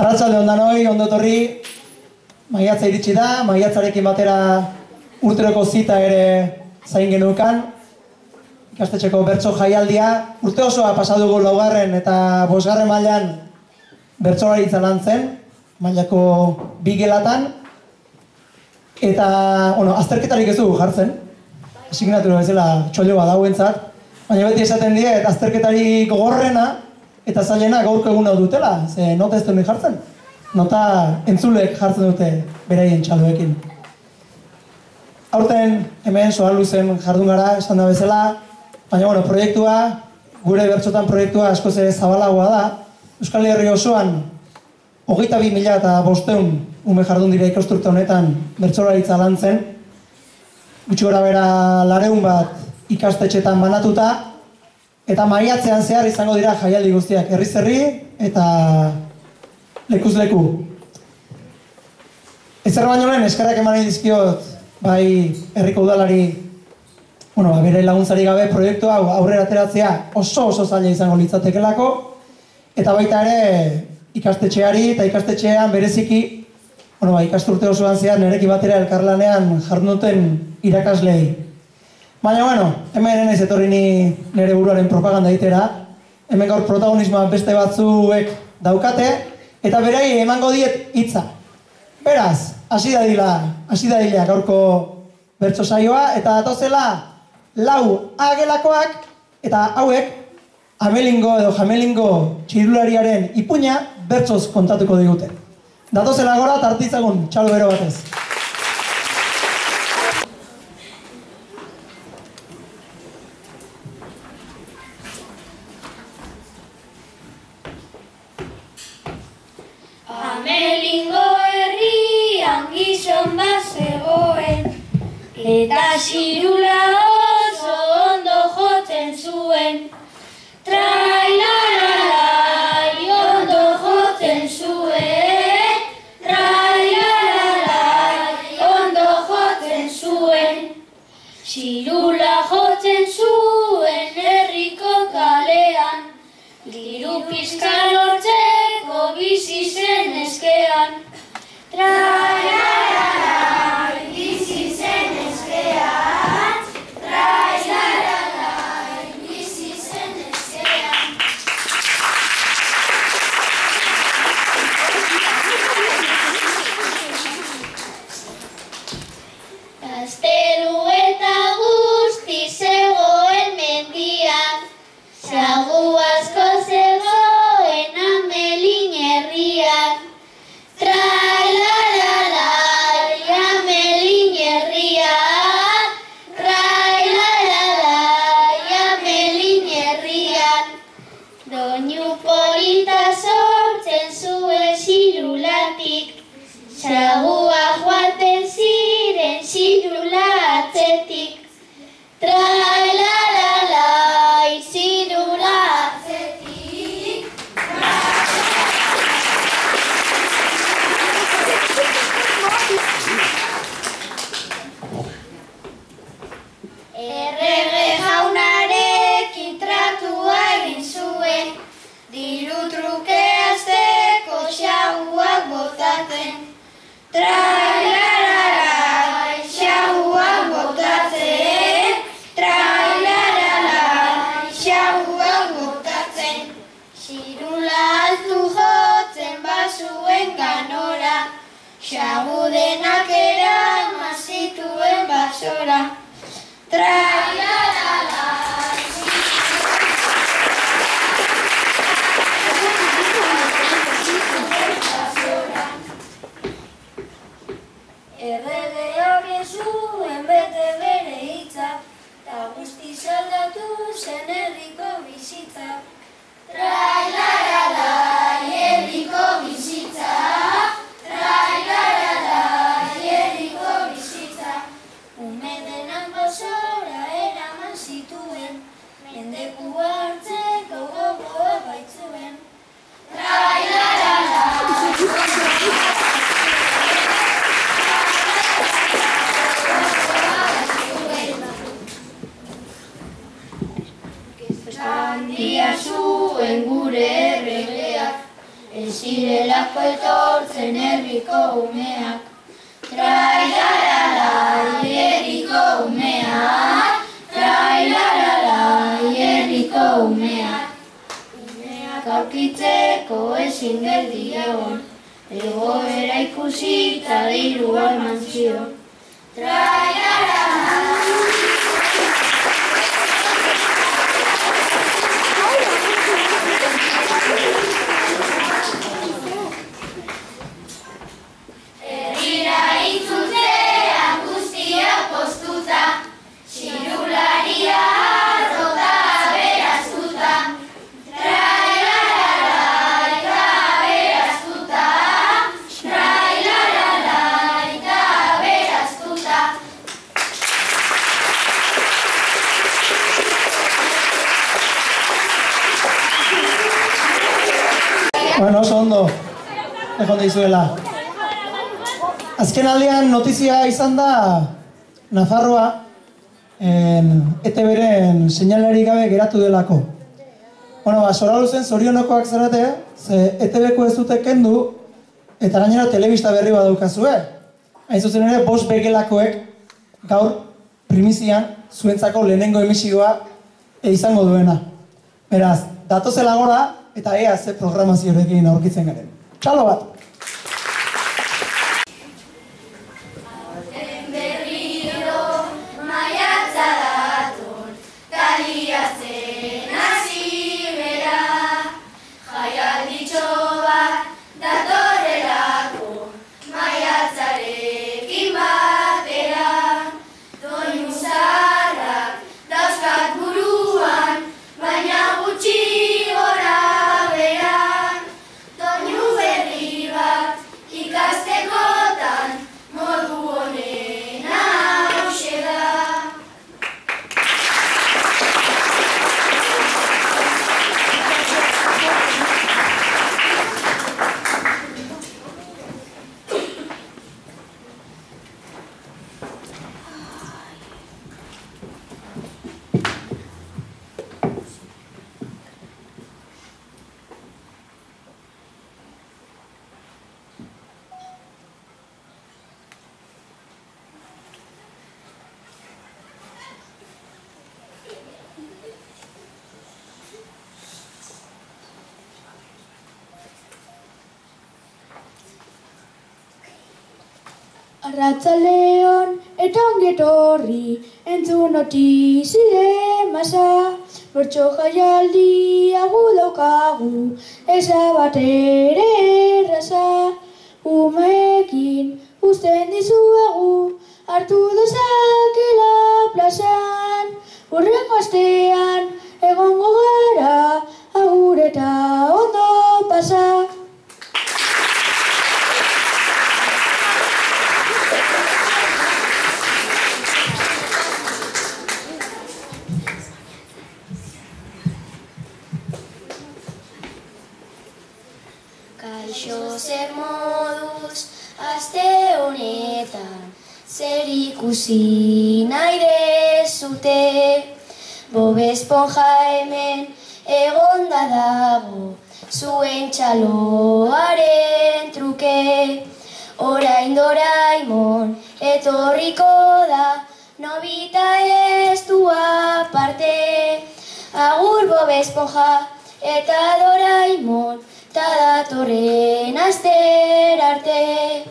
Arratsalde on danoi, ondo etorri. Maiatza iritsi da, maiatzarekin batera urteroko zita ere zain genukan. Ikastetxeko bertso jaialdia. Urte osoa pasa dugu 4. eta 5. mailan bertsolaritza lan zen, mailako 2 gelatan. Eta, azterketarik ez dugu jartzen. Asignatura bezala txollo bat dauentzat. Baina beti esaten diet, azterketari gogorrena eta zailena gaurko egun hau dutela, ze nota ez duen jartzen. Nota entzulek jartzen dute beraien txaloekin. Aurten hemen soal luzen jardun gara, esan da bezala, baina proiektua, gure bertsotan proiektua askoz ere zabalagoa da. Euskal Herri osoan 22.500 ume jardun dira ikasturte honetan bertsolaritza lan zen. Gutxi gorabehera 200 bat ikastetxetan banatuta, eta maiatzean zehar izango dira jaialdi guztiak, herriz herri eta lekuz leku. Ezer baino lehen eskerrak eman nahi dizkiot bai herriko udalari bere laguntzari gabe proiektu hau aurrera ateratzea oso zaila izango litzatekelako, eta baita ere ikastetxeari eta ikastetxean bereziki ikasturte osoan zehar nirekin batera elkarlanean jarduten irakaslei. Baina, hemen naiz etorri ni nire buruaren propaganda egitera. Hemen gaur protagonismoa beste batzuek daukate, eta berai emango diet hitza. Beraz, hasi dadila gaurko bertso saioa, eta datozela 4 agelakoak, eta hauek amelingo edo jamelingo txirulariaren ipuina bertsoz kontatuko digute. Datozela gora, tartitzagun, txalo bero batez. Amelingo herrian gizon bat zegoen, eta xirula oso ondo jotzen zuen. Trailalalai ondo jotzen zuen, trailalalai ondo jotzen zuen. Xirula jotzen zuen herriko kalean, diru pizka lortzeko bizi zen eskean. Trailalalai bizi zen eskean, trailalalai bizi zen eskean. Gaztelu eta guzti zegoen mendian, sagu asko zegoen Amelin herrian. Trailalalai Amelin herrian, trailalalai Amelin herrian. Doinu polita sortzen zuen xirulatik, sagua joaten ziren xirula atzetik. Trailalalai xirula atzetik. Errege jaunarekin tratua egin zuen, diru truke hasteko xaguak botatzen. Trailalalai xaguak botatzen, trailalalai xaguak botatzen. Xirula altu jotzen bazuen ganora, xagu denak eraman zituen basora. Trailalalai erregeak ez zuen bete bere hitza, ta guztiz aldatu zen herriko bizitza. Trailalalai herriko bizitza, trailalalai herriko bizitza. Ume denak basora Zelako etortzen herriko umeak, trailarara herriko umeak, trailarara herriko umeak. Umeak aurkitzeko ezin geldi egon, egoera ikusi eta dirua eman zion. Trailarara. Herrira itzultzean guztiak poztuta, txirularia arrota aberaztuta. Trailarara eta aberaztuta, trailarara eta aberaztuta. Bueno, oso ondo, egon dizuela. Azken aldean notizia izan da Nafarroa ETB-ren seinalerik gabe geratu delako. Bueno, sora luzen zorionokoak zarete, ze ETB-ko ez dute kendu eta gainera telebista berri badaukazue. Hain zuzen ere, bost begelakoek gaur primizian zuentzako lehenengo emisioa izango duena. Beraz, datozela gora eta ea ze programazioarekin aurkitzen garen. Txalo bat! Arratsaldeon eta ongetorri entzun notizien masa, bertso jaialdia gu daukagu, ezabatere erraza. Umeekin uzten dizuegu, hartu dezakela plazan, hurrengo astean egongo gara, agur eta ondo pasa. Kaixo zer moduz aste honetan, zer ikusi nahi dezute. Bob Esponja hemen egonda dago, zuen txaloaren truke. Orain Doraemon etorriko da, Nobita ez du aparte. Agur Bob Esponja eta Doraemon, ta datorren aster arte.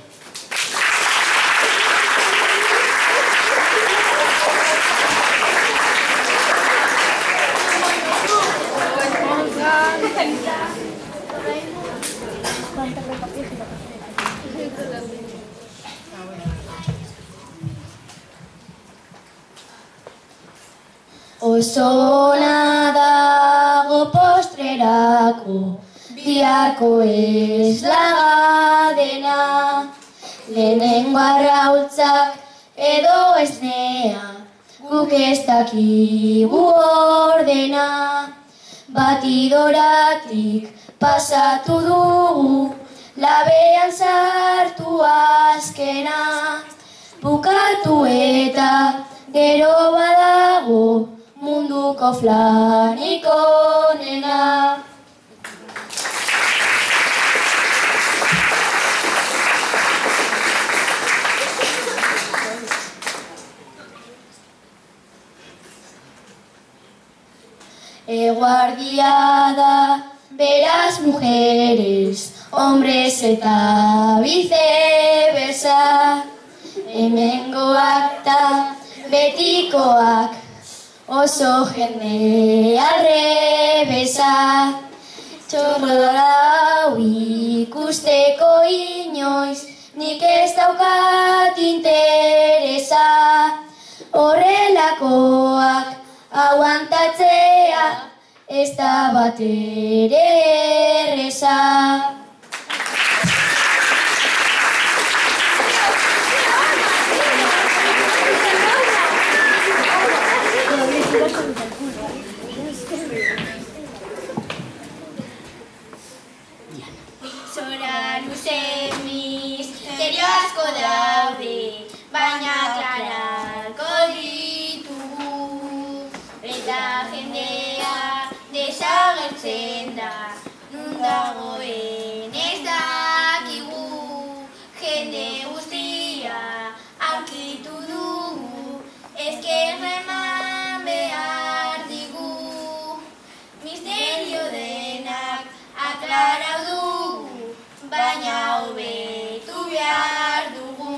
Oso ona dago postrerako, biharko ez laga dena. Lehenengo arrautzak edo esnea, guk ez dakigu ordena. Batidoratik pasatu dugu, labean sartu azkena. Bukatu eta gero badago, munduko flanik onena. guardia da, beraz mujeres, hombres eta viceversa. Hemengoak ta betikoak, oso jende arrebesa. Txorra hau ikusteko inoiz, nik ez daukat interesa. Horrelakoak aguantatzea, ez da batere erreza. Zora luze misterio asko daude, baina klarako ditugu. Eta jendea desagertzen da, nun dagoen ez dakigu. Jende guztia aurkitu dugu, ezkerreman behar digu. Misterio denak aklarau dugu, baina hobetu behar dugu.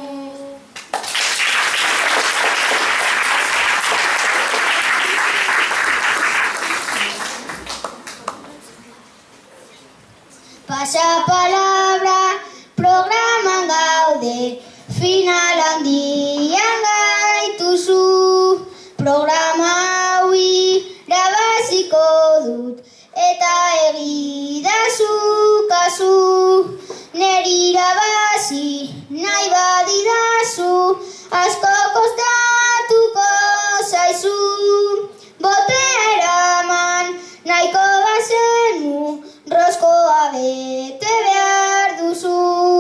Pasapalabra programan gaude, final handian gaituzu. Programa haui irabaziko dut, eta egidazu kasu. Neri irabazi nahi badidazu, asko kostatuko zaizu. Botea eraman nahiko bazenu, roskoa bete behar duzu.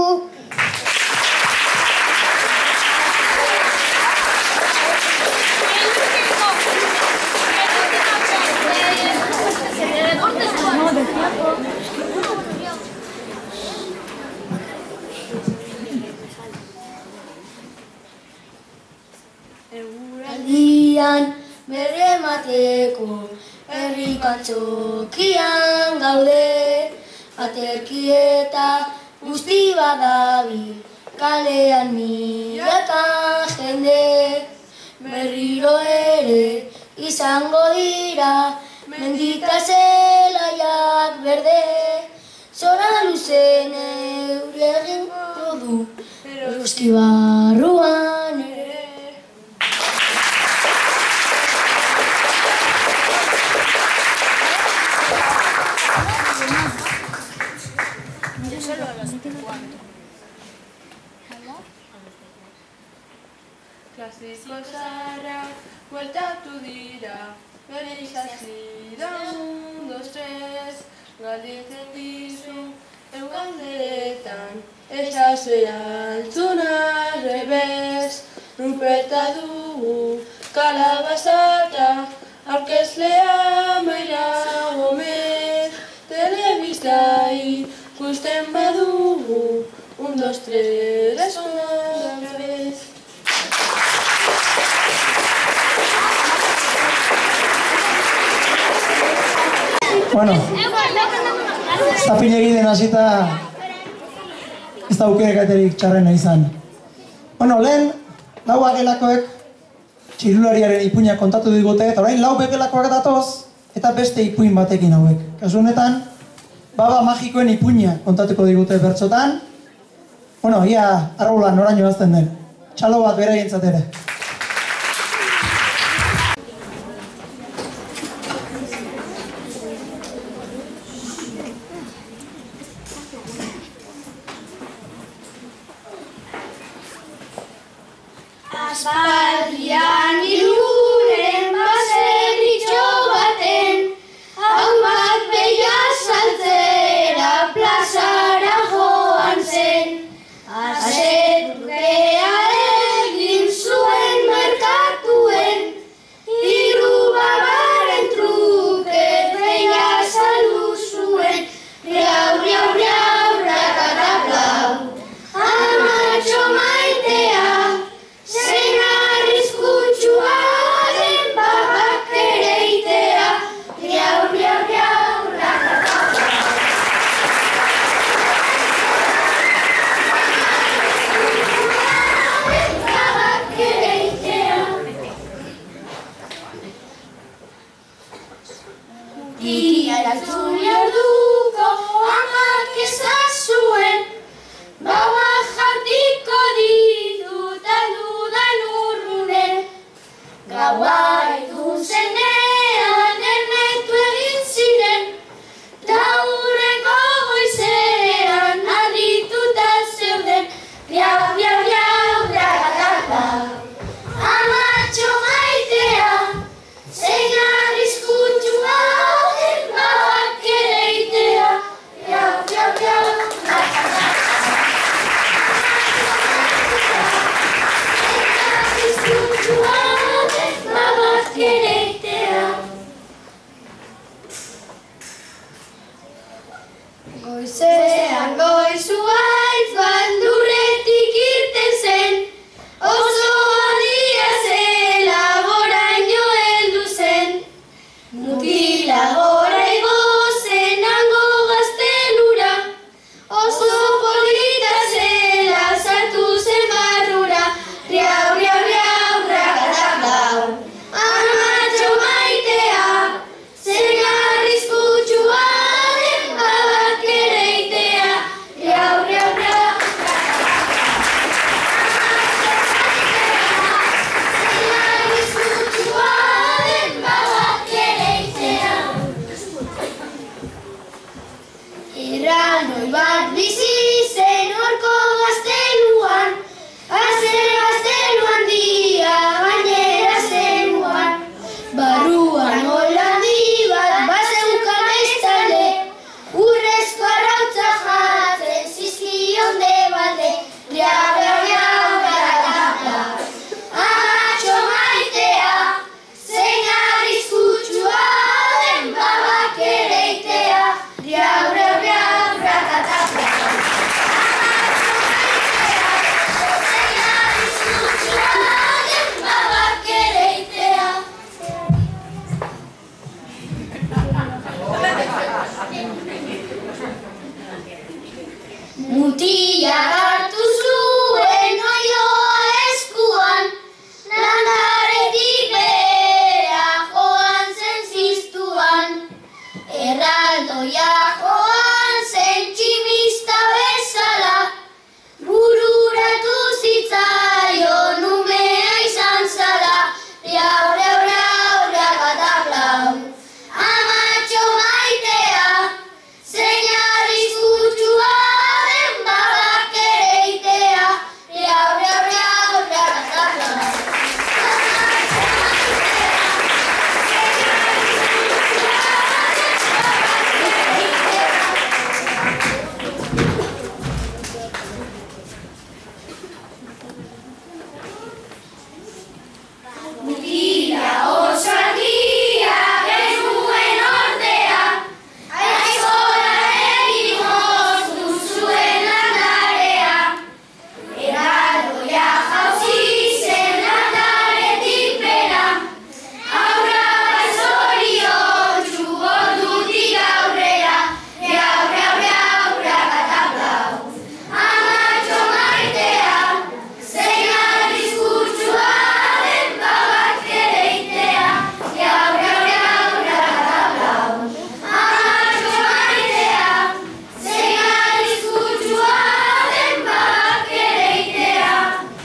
Eguraldian berremateko herri kantzokian gaude. Aterki eta guzti badabil, kalean milaka jende. Berriro ere izango dira, mendika zelaiak berde. Zora luzen euri egingo du, eguzki barruan ere. Klasiko zaharrak bueltatu dira, bere izazida 1, 2, 3. Galdetzen dizu eugalderetan, esazea altzuna rebez. Ruperta dugu kalabazata, aurkezlea Maira Gomez. Telebistai ikusten badugu, 1, 2, 3, esuna rebez. Bueno, zapilegi den hasita ez da aukerekaterik txarrena izan. Bueno, lehen, lau agelakoek txirulariaren ipuinak kontatu digute, eta orain lau begelakoak datoz, eta beste ipuin batekin hauek. Kasu honetan, baba magikoen ipuina kontatuko digute bertsotan. Bueno, ia arrola noraino azten den. Txalo bat beraientzat ere. Aspaldian Irunen baserritxo baten, hau bat behia saltzera plazara joan zen. Asetrukea egin zuen merkatuen, irubabaren truke behia saldu zuen. Riau, riau, riau, rakataplau, amatxo maitea, zein arriskutsua ereitea. Goizean goizuaitz bandurretik irten zen, oso handia zela goraino heldu zen. Mutila gora igo zen hango gaztelura, oso polita zela sartu zen barrura. Riau, riau, riau, rakatakau, amatxo maitea, zen arriskutsua den babak ereitea. Riau, riau, riau, zen arriskutsua den babak ereitea. Erraldoi bat bizi zen horko gazteluan, gaztelu handia gainera zenuan. Barruan holandi bat bazeukan bestalde, urrezko arrautza jatzen zizkion de balde. Riau, riau, riau, ratakapla, amatxo maitea, zein arriskutsua den babak ereitea. Riau, riau, riau, ratakapla, mutila hartu zuen oioa eskuan, landaretik behera joan zen ziztuan. Erraldoia joan zen tximista bezala, bururatu zitzaion umea izan zala. Riau, riau, riau, rakataplau, amatxo maitea, zein arriskutsua den babak ereitea. Riau, riau, riau, rakataplau, amatxo maitea, zein arriskutsua den babak ereitea. Mutila oso argia genuen ordea, aizkola egin moztu zuen landarea. Erraldoia jauzi zen landaretik bera, aurra baizoriontsu ordutik aurrera. Riau, riau, riau, rakataplau, amatxo maitea, zein arriskutsua den babak ereitea. Riau, riau, riau, rakataplau, amatxo maitea, zein arriskutsua den babak ereitea.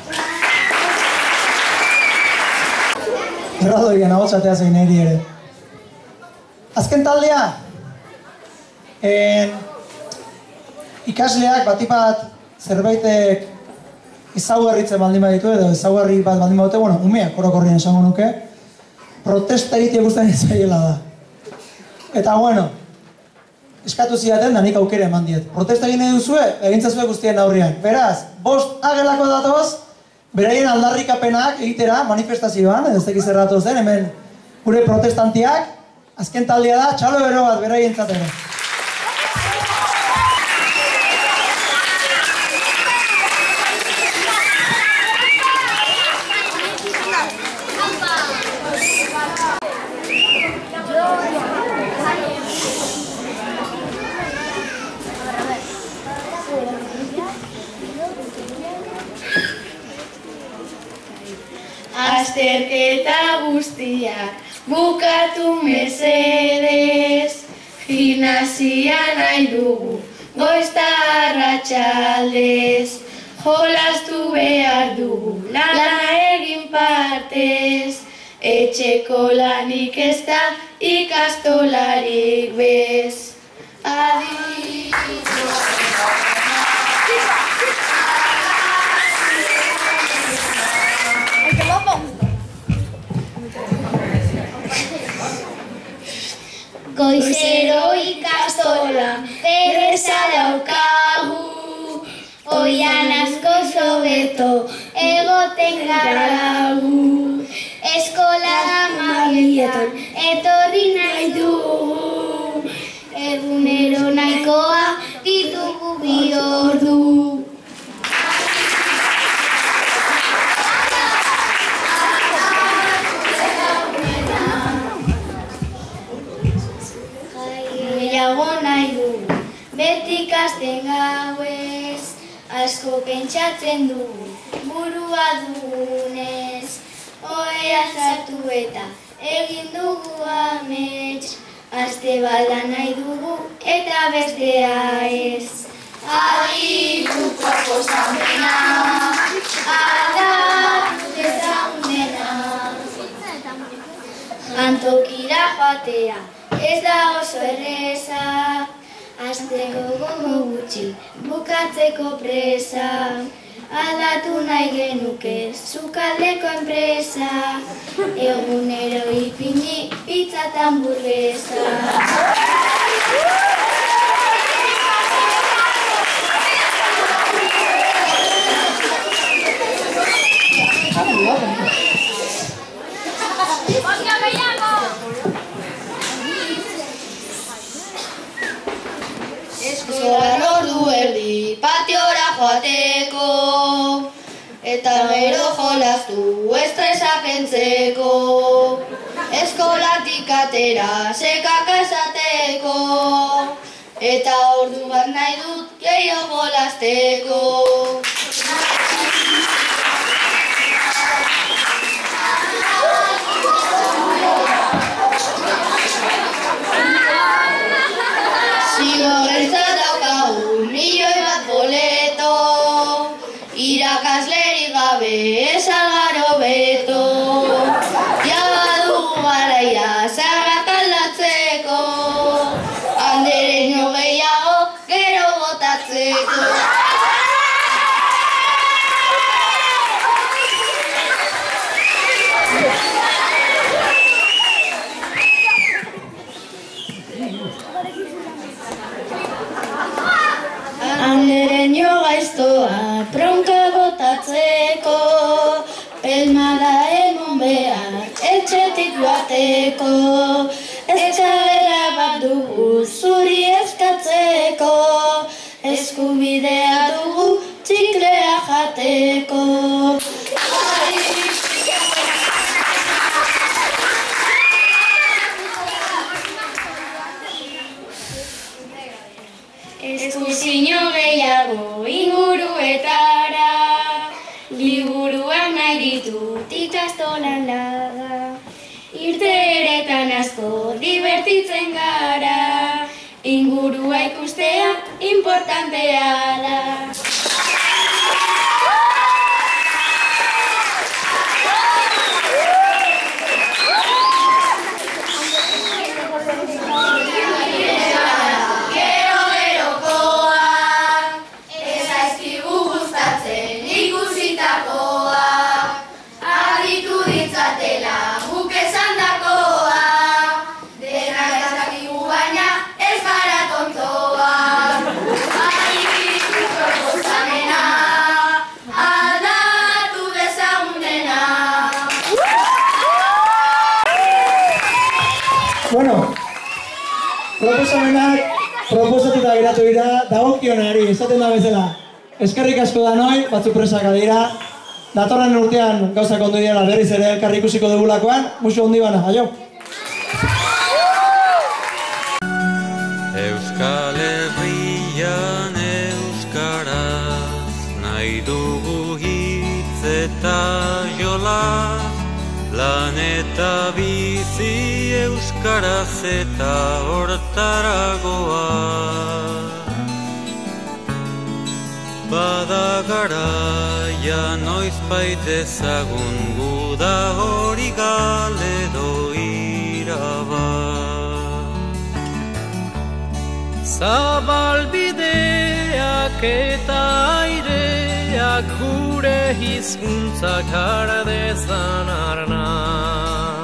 Erraldoian ahotsatea zein nahi ere. Azken taldea, ikasleak batipat zerbaitek ezaugarritzen baldin baditu edo ezaugarri bat baldin badute, bueno, umeak orokorrien esango nuke, protesta egitea guztien ezaiela da. Eta bueno, eskatu zidaten da nik aukera eman diet. Protesta egin nahi duzue, egintzazue guztien aurrian. Beraz, 5 agelako datoz, beraien aldarrikapenak egitera manifestazioan, ez dakiz zerratu zen, hemen gure protestantiak, azken taldea da, txalo bero bat beraien zatera. Azterketa guztiak bukatu mesedez, gimnasia nahi dugu goizta arratsaldez, jolastu behar dugu lana egin partez, etxeko lanik ez da ikastolarik bez. Goizero ikastola perreza daukagu, oian asko sobeto egoten garagu. Eskola da bietan. Etorri nahi dugu, egunero nahikoa ditugu bi ordu. Gehiago nahi dugu, beti ikasten gauez, asko pentsatzen dugu, burua dugunez. Ohea sartu eta egin dugu amets, aste bala nahi dugu eta bestea ez. Aditu proposamena, aldatu dezagun dena. Antokira joatea ez da oso erreza, asteko gogo gutxi bukatzeko presa. Aldatu nahi genuke sukaldeko enpresa, egunero ipini pizza eta hamburguesa. Eskolan ordu erdi patiora joateko, eta gero jolastu estresa kentzeko. Eskolatik atera sekak esateko, eta ordu bat nahi dut gehiago jolasteko. Zigorrentza daukagu milioi bat boleto, irakaslerik gabe esalgaro beto. Jabadugu garaia zaharrak aldatzeko, andereño gehiago gero botatzeko. Andereño gaiztoa bronka botatzeko, pelmada egon behar etxetik joateko. Eskabera bat dugu zuri eskatzeko, eskubidea dugu txiklea jateko. Eskuzino gehiago inguruetara, liburuak nahi ditut ikastolan laga. Irteeretan asko divertitzen gara, ingurua ikustea importantea da. Bueno, proposamenak proposatuta geratu dira, dagokionari, esaten da bezala. Eskerrik asko da noi, batzuk presaka dira. Datorren urtean gauzak ondo dira berriz ere elkarri ikusiko dugulakoan, musu ondi bana, aio! Euskal Herrian euskaraz, nahi dugu hitz eta jolas, lan eta bizi euskaraz eta hortaragoa. Bada garaia noizbait ezagun guda hori galedo irabaz. Zabalbideak eta aireak gure hizkuntzak har dezan arnaz.